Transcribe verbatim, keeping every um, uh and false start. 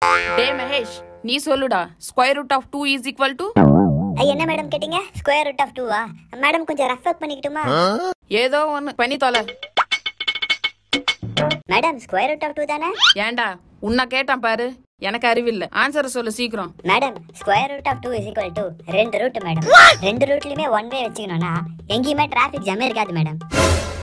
டே மகேஷ், நீ சொல்லுடா. Square root of two is equal to என்ன மேடம் கேட்டீங்க? ஸ்கொயர் ரூட் ஆஃப் டூவா? மேடம் கொஞ்சம் ரஃப் ஒர்க் பண்ணிக்கிட்டுமா? ஏதோ ஒன்னு பண்ணி தொலை. Madam square root of two தானே? ஏண்டா உன்னை கேட்டான் பாரு, எனக்கு அறிவில்ல. ஆன்சரை சொல்லு சீக்கிரம். Madam square root of two is equal to ரெண்டு ரூட் மேடம். ரெண்டு ரூட்லயுமே ஒன் வே வச்சுக்கணும்னா எங்கேயுமே டிராஃபிக் ஜாமே இருக்காது மேடம்.